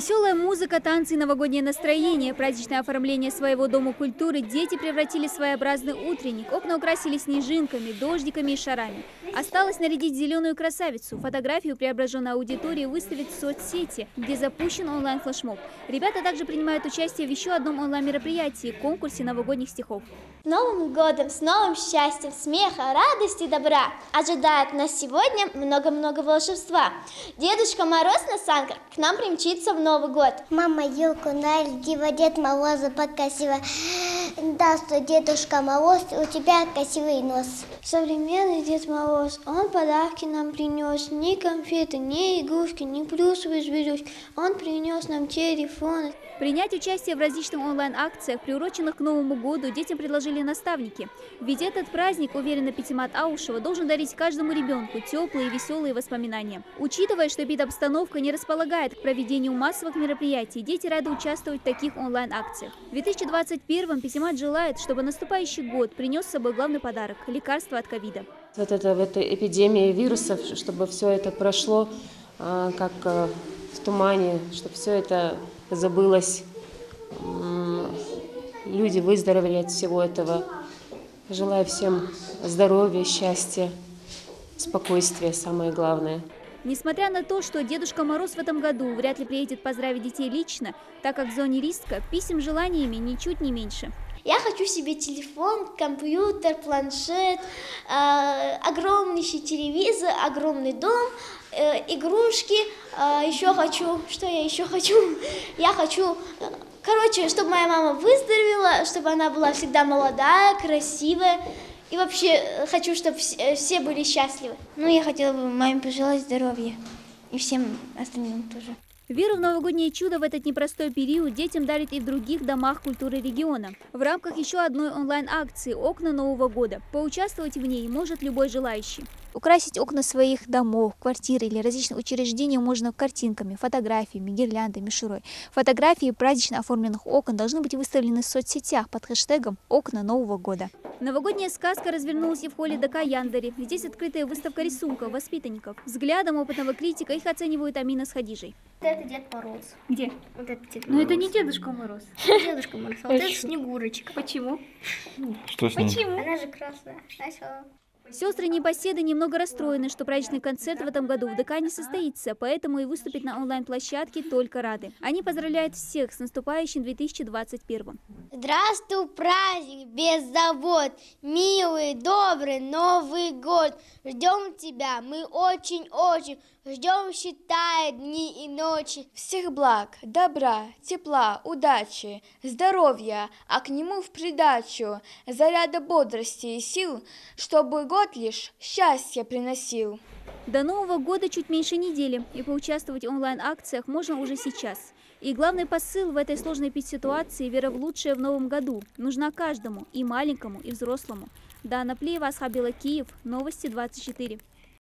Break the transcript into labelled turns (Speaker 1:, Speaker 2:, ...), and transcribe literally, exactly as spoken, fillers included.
Speaker 1: Веселая музыка, танцы и новогоднее настроение, праздничное оформление своего дома культуры дети превратили в своеобразный утренник. Окна украсили снежинками, дождиками и шарами. Осталось нарядить зеленую красавицу. Фотографию преображенной аудитории выставить в соцсети, где запущен онлайн-флешмоб. Ребята также принимают участие в еще одном онлайн-мероприятии – конкурсе новогодних стихов.
Speaker 2: С Новым годом, с новым счастьем, смеха, радости, добра! Ожидает нас сегодня много-много волшебства. Дедушка Мороз на санках к нам примчится в Новый год.
Speaker 3: Мама елку нарядила, Дед Мороза покрасила. Да, что Дедушка Мороз, у тебя красивый нос.
Speaker 2: Современный Дед Мороз, он подарки нам принес. Ни конфеты, ни игрушки, ни плюшевые зверюшки. Он принес нам телефоны.
Speaker 1: Принять участие в различных онлайн-акциях, приуроченных к Новому году, детям предложили наставники. Ведь этот праздник, уверена Пятимат Аушева, должен дарить каждому ребенку теплые и веселые воспоминания. Учитывая, что эпидобстановка не располагает к проведению массовых мероприятий, дети рады участвовать в таких онлайн-акциях. В две тысячи двадцать первом Пятимат желает, чтобы наступающий год принес с собой главный подарок – лекарство от ковида.
Speaker 4: Вот это, в этой эпидемии вирусов, чтобы все это прошло как в тумане, чтобы все это забылось, люди выздоровели от всего этого. Желаю всем здоровья, счастья, спокойствия, самое главное.
Speaker 1: Несмотря на то, что Дедушка Мороз в этом году вряд ли приедет поздравить детей лично, так как в зоне риска писем с желаниями ничуть не меньше.
Speaker 2: Я хочу себе телефон, компьютер, планшет, э, огромный телевизор, огромный дом, э, игрушки. Э, еще хочу, что я еще хочу? Я хочу, э, короче, чтобы моя мама выздоровела, чтобы она была всегда молодая, красивая. И вообще хочу, чтобы все, все были счастливы. Ну, я хотела бы маме пожелать здоровья. И всем остальным тоже.
Speaker 1: Веру в новогоднее чудо в этот непростой период детям дарят и в других домах культуры региона. В рамках еще одной онлайн-акции «Окна Нового года». Поучаствовать в ней может любой желающий. Украсить окна своих домов, квартир или различных учреждений можно картинками, фотографиями, гирляндой, мишурой. Фотографии празднично оформленных окон должны быть выставлены в соцсетях под хэштегом «Окна Нового года». Новогодняя сказка развернулась и в холле ДК Яндари. Здесь открытая выставка рисунков воспитанников. Взглядом опытного критика их оценивают Амина с Хадижей.
Speaker 2: Это Дед Мороз.
Speaker 1: Где?
Speaker 2: Вот это Дед Мороз.
Speaker 1: Но это не Дедушка Мороз.
Speaker 2: Дедушка Мороз, а вот это Снегурочка.
Speaker 1: Почему?
Speaker 5: Что с ним?
Speaker 1: Почему?
Speaker 2: Она же красная. Начала.
Speaker 1: Сестры Непоседы немного расстроены, что праздничный концерт в этом году в ДК не состоится, поэтому и выступить на онлайн-площадке только рады. Они поздравляют всех с наступающим две тысячи двадцать первым.
Speaker 3: Здравствуй, праздник без забот, милый, добрый Новый год. Ждем тебя, мы очень-очень ждем, считая дни и ночи.
Speaker 6: Всех благ, добра, тепла, удачи, здоровья, а к нему в придачу заряда бодрости и сил, чтобы год лишь счастье приносил.
Speaker 1: До Нового года чуть меньше недели, и поучаствовать в онлайн-акциях можно уже сейчас. И главный посыл в этой сложной ситуации – вера в лучшее в новом году. Нужна каждому, и маленькому, и взрослому. Дана Плеева, Асхабила, Киев, Новости двадцать четыре.